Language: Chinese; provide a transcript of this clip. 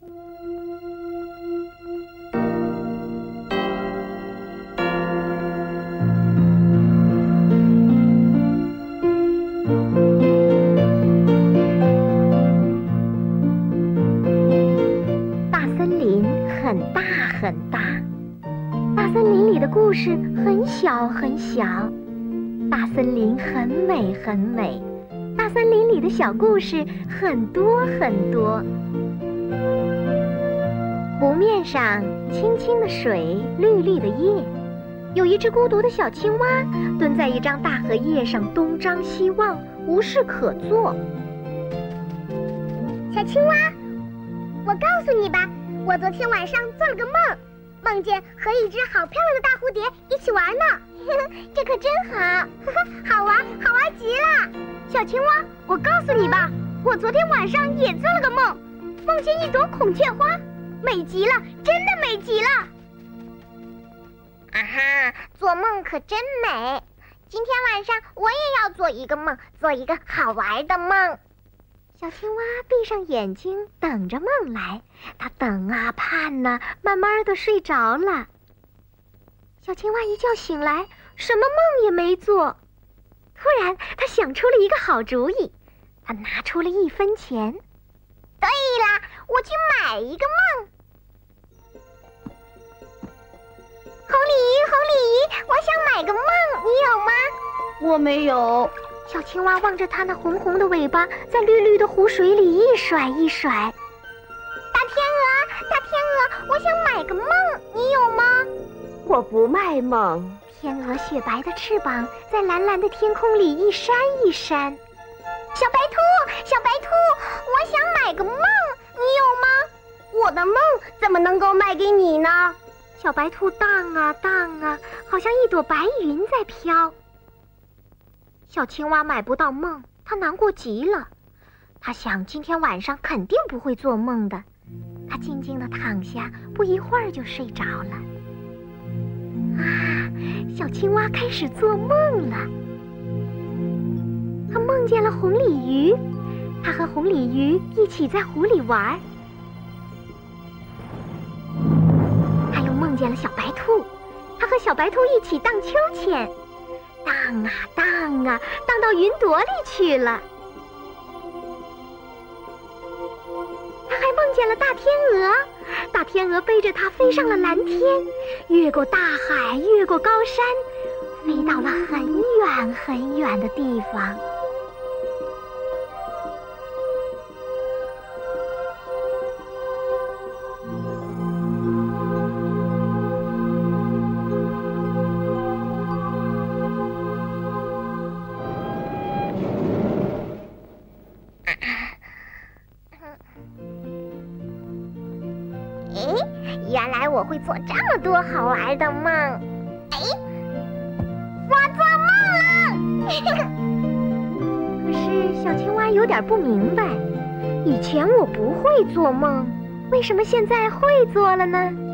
很大，大森林里的故事很小很小，大森林很美很美，大森林里的小故事很多很多。湖面上清清的水，绿绿的叶，有一只孤独的小青蛙蹲在一张大荷叶上，东张西望，无事可做。 小青蛙，我告诉你吧，我昨天晚上做了个梦，梦见和一只好漂亮的大蝴蝶一起玩呢。这可真好，好玩极了。小青蛙，我告诉你吧，我昨天晚上也做了个梦，梦见一朵孔雀花，美极了，真的美极了。啊哈，做梦可真美。今天晚上我也要做一个梦，做一个好玩的梦。 小青蛙闭上眼睛，等着梦来。它等啊盼啊，慢慢的睡着了。小青蛙一觉醒来，什么梦也没做。突然，它想出了一个好主意。它拿出了1分钱。 对了，我去买一个梦。红鲤鱼，我想买个梦，你有吗？ 我没有。 小青蛙望着它那红红的尾巴，在绿绿的湖水里一甩一甩。 大天鹅，我想买个梦，你有吗？ 我不卖梦。 天鹅雪白的翅膀在蓝蓝的天空里一扇一扇。 小白兔，我想买个梦，你有吗？我的梦怎么能够卖给你呢？ 小白兔荡啊荡啊，好像一朵白云在飘。小青蛙买不到梦，它难过极了。它想今天晚上肯定不会做梦的。它静静地躺下，不一会儿就睡着了。啊，小青蛙开始做梦了。它梦见了红鲤鱼，它和红鲤鱼一起在湖里玩。它又梦见了小白兔，它和小白兔一起荡秋千。荡啊荡啊，荡到云朵里去了。他还梦见了大天鹅，大天鹅背着它飞上了蓝天，越过大海，越过高山，飞到了很远很远的地方。 原来我会做这么多好玩的梦。我做梦了！ 可是小青蛙有点不明白，以前我不会做梦，为什么现在会做了呢？